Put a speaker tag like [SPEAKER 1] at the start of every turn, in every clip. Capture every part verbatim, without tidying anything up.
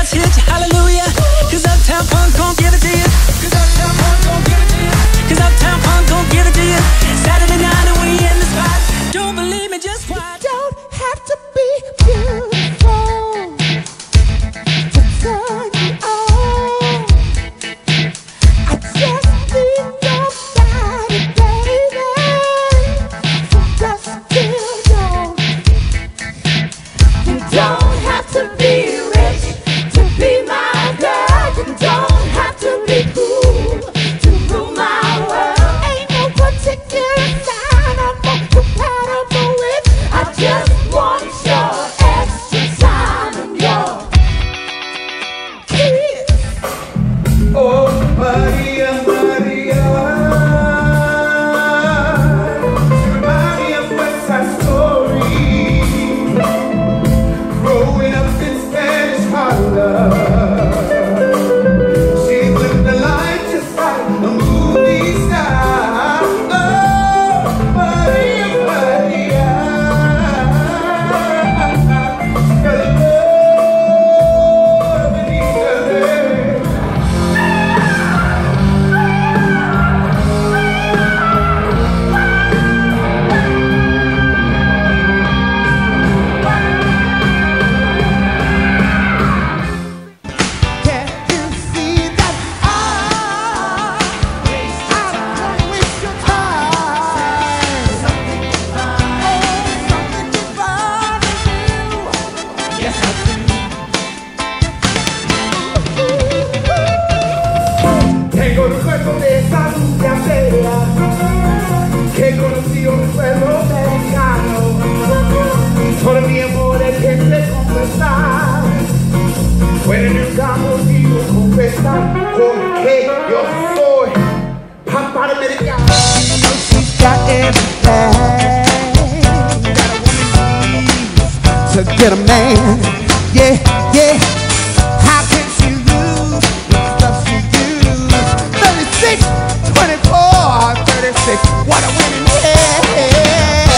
[SPEAKER 1] Girls hit you, hallelujah, 'cause Uptown Funk gon' give it to you. 'Cause Uptown Funk gon' give it to you. 'Cause Uptown Funk gon' give it to you. Saturday night and we in the spot. Don't believe me, just watch.
[SPEAKER 2] You don't have to be beautiful to turn you on. I just need your body, baby, from dusk till dawn. You don't have to be rich to be my girl. You don't have to be cool to rule my world. Ain't no particular sign I'm more compatible with. I just want your extra time and your kiss.
[SPEAKER 3] Oh, Maria, Maria, remind me of West Side Story, growing up in Spanish Harlem. She lived the life just like a movie star. Oh, Maria, Maria, got a love in each other.
[SPEAKER 2] Can't you see that I, I don't wanna waste your time? Something divine, oh, something divine in you. Yes, I do.
[SPEAKER 3] Tengo el cuerpo de salud de acera, que conocí un suelo americano. Solo mi amor es que te confesar. Fuera en el campo digo confesar, porque yo soy papá americano.
[SPEAKER 2] She's got everything that a woman needs to get a man. Yeah, yeah. How can she lose the stuff she used? thirty-six, twenty-four, thirty-six. What a winning head.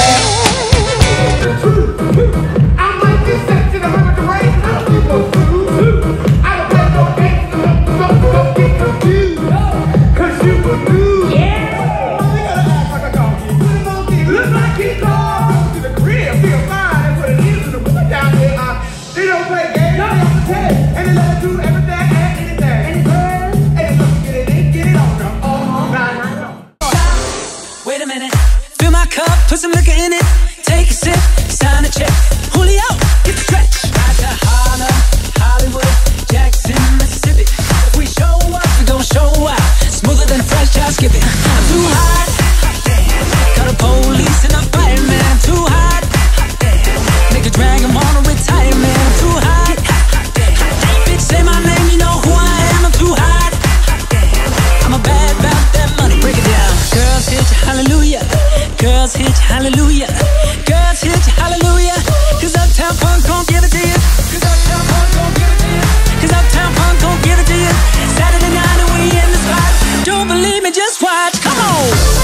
[SPEAKER 3] I might be sexy, I'm the rain, I'm people through. I don't play no games, don't, don't get confused, 'cause you will lose. Yeah. You gotta act like a donkey. Look like he goes to the crib, feel fine, and put it in the boy down there. Uh, they don't play games, they don't pretend, and they let her do everything and anything. And girls, and look, get it in, get it on them all night.
[SPEAKER 1] Wait a minute, fill my cup, put some liquor in it. Take a sip, sign a check. Julio, get the stretch. Right to Harlem, Hollywood, Jackson, Mississippi. If we show up, we gon' show out. Smoother than fresh, I'll skip it. I'm too hot, got a police and a fireman. I'm too hot, nigga drag him on a retirement. I'm too hot, bitch say my name, you know who I am. I'm too hot, I'm a bad about that money. Break it down. Girls hit you, hallelujah. Girls hit you, hallelujah. Girls hit you, hallelujah. 'Cause Uptown Funk gon' give it to you. 'Cause Uptown Funk gon' give it to you. 'Cause Uptown Funk gon' give it to you. Saturday night and we in the spot. Don't believe me, just watch. Come on.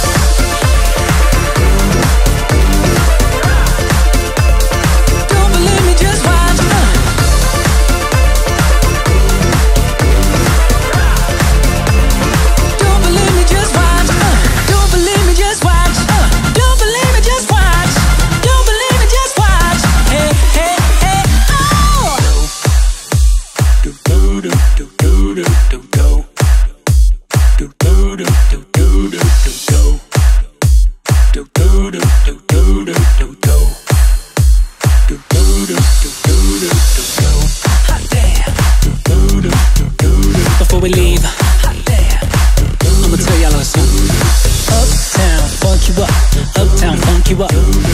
[SPEAKER 1] Don't believe me, just watch. Uh. Don't believe me, just watch. Uh. Don't believe me, just watch. Uh. Don't believe me, just watch. Don't believe me, just watch. Hey, hey, hey, oh. Do do do do do do do do. Do do do do do do do do. Do do do do do do do do. Do do do do do do do do. Hot damn. Do do do do do do. Before we leave, hot damn. I'ma tell y'all a little something. Uptown funk you up, Uptown funk you up.